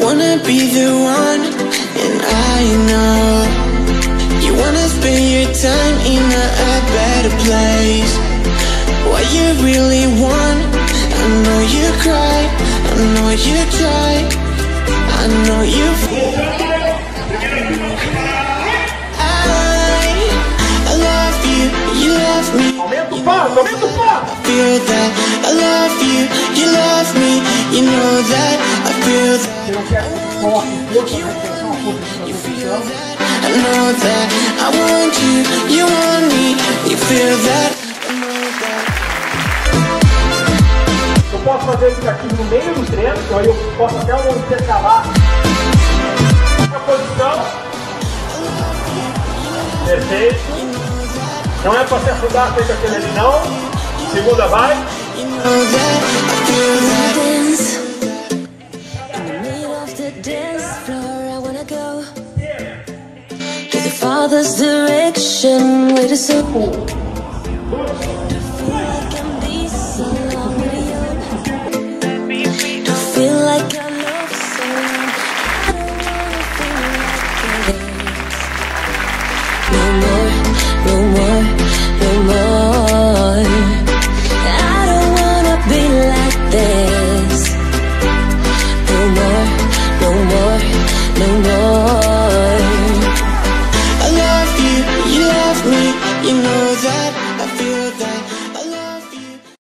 wanna be the one, and I know you wanna spend your time in a better place. What you really want, I know you cry, I know you try, I know you I love you, you love me. Aumenta o passo, aumenta o passo. I feel that, I love you, you love me. You know that, I feel that. Eu não quero que coloque força na retenção, a força de transmissão. I know that, I want you, you want me. You feel that, I know that. Eu posso fazer isso aqui no meio do treino, então aí eu posso até intercalar a posição. Perfeito. Não é para se afundar feito aquele ali não. Segunda vai. You know that, I feel that. Dance in the middle of the dance floor. I wanna go to the Father's direction. Wait a second.